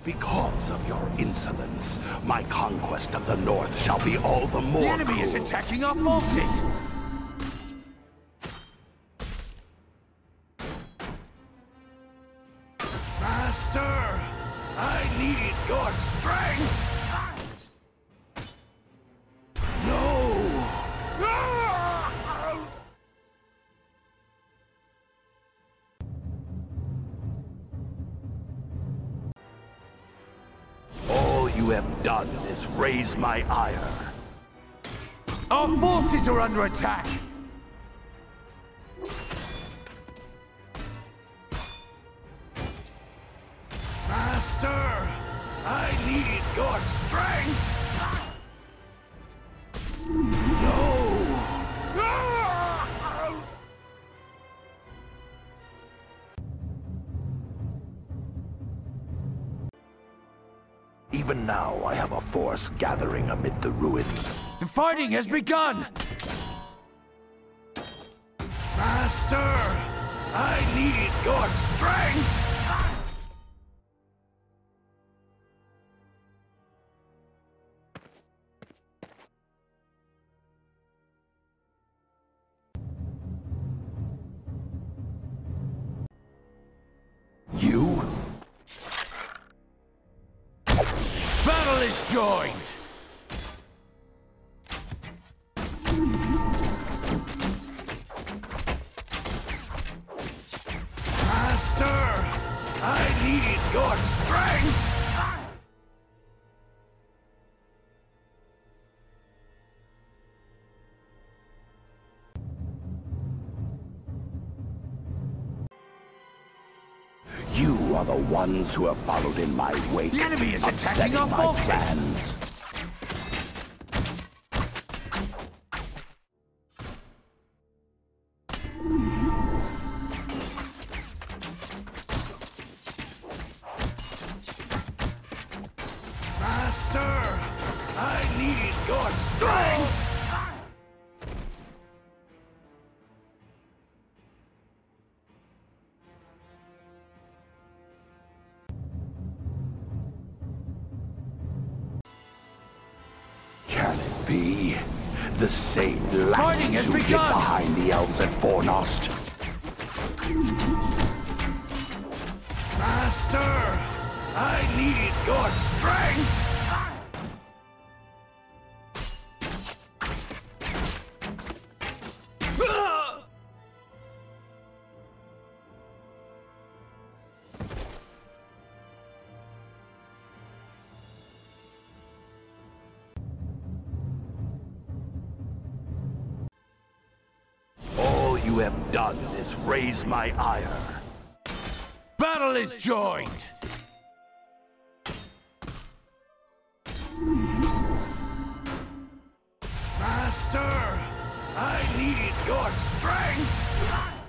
Because of your insolence, my conquest of the North shall be all the more The enemy is cruel. attacking our forces! Master, I need your strength! No! All you have done is raise my ire. Our forces are under attack! Master, I need your strength! No! Even now, I have a force gathering amid the ruins. The fighting has begun! Master, I need your strength! You? Battle is joined! Master, I need your strength! You are the ones who have followed in my wake. The enemy is attacking upsetting our my forces. plans. Master, I need your strength! Can it be? The same Fighting lackeys has who hid begun! behind the elves at Fornost. Master, I need your strength! All you have done is raise my ire. Battle is joined! Master, I need your strength!